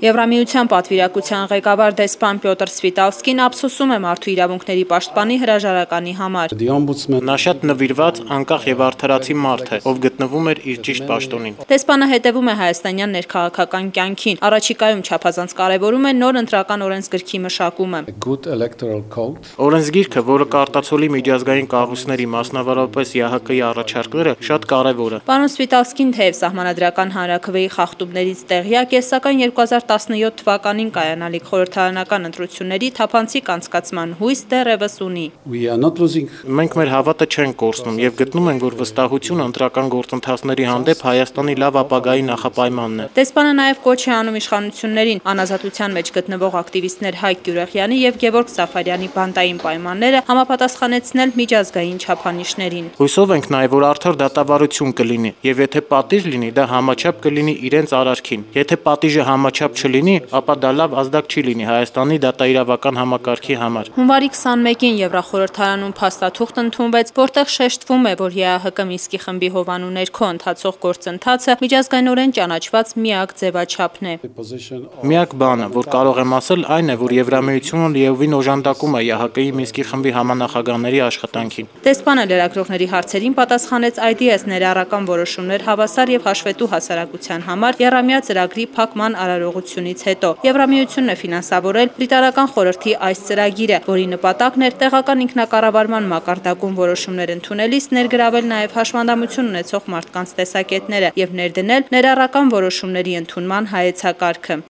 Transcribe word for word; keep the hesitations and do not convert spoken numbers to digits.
Եվրամիության պատվիրակության ղեկավար դեսպան Պյոտր Սվիտավսկին ափսոսում է մարդու իրավունքների պաշտպանի հրաժարականի համար։ Նա շատ նվիրված, անկախ եւ արդարացի մարդ է, ով գտնվում էր իր ճիշտ պաշտոնին։ Դեսպանը հետևում է հայաստանյան ներքաղաքական կյանքին, առաջիկայում չափազանց կարևորում է նոր ընտրական օրենսգրքի մշակումը։ Օրենսգիրքը, որը կարտացոլի միջազգային կառույցների, մասնավորապես ԵԱՀԿ-ի առաջարկները, շատ կարևոր է։ Պարոն Սվիտավսկին թեև սահմանադրական հանրաքվեի խախտումներից տեղյակ է, սակայն երկու հազար տասնյոթ թվականին կայանալիք խորհրդարանական ընտրությունների թափանցիկ անցկացման հույս դեռևս ունի։ Մենք մեր հավատը չենք կորցնում եւ գտնում ենք, որ վստահությունը ընտրական գործընթացների հանդեպ Հայաստանի լավ ապագայի նախապայմանն է։ Դեսպանը նաեւ կոչ է անում իշխանություններին անազատության մեջ գտնվող ակտիվիստներ Հայկ Գյուրեխյանի եւ Գևորգ Սաֆարյանի բանտային պայմանները համապատասխանեցնել միջազգային չափանիշներին։ Հույսով ենք նաեւ, որ արդար դատավարություն կլինի եւ եթե պատիժ լինի, դա համաչափ կլինի իրենց արարքին։ Եթե պատիժը համաչափ չլինի, ապա դա լավ ազդակ չի լինի Հայաստանի դատաիրավական համակարգի համար։ Հունվարի քսանմեկին Եվրախորհրդարանում փաստաթուղթ ընդունվեց, որտեղ շեշտվում է, որ ԵԱՀԿ Մինսկի խմբի հովանու ներքո ընթացող գործընթացը միջազգայինորեն ճանաչված միակ ձևաչափն է։ Միակ բանը, որ կարող եմ ասել, այն է, որ Եվրամիությունը լիովին օժանդակում է ԵԱՀԿ-ի Մինսկի խմբի համանախագահների աշխատանքին։ Դեսպանը լրագրողների հարցերին պատասխանեց այ դի էս ներառական որոշումներ հավասար եւ հաշվետու հասարակության համար եռամյա ծրագրի փակման արարողությունից հետո։ Եվրամիությունն է ֆինանսավորել Բրիտանական խորհրդի այս ծրագիրը, որի նպատակն էր տեղական ինքնակառավարման մակարդակում որոշումներ ընդունելիս ներգրավել նաեւ հաշվանդամություն ունեցող մարդկանց տեսակետները եւ ներդնել ներառական որոշումների ընդունման հայեցակարգը։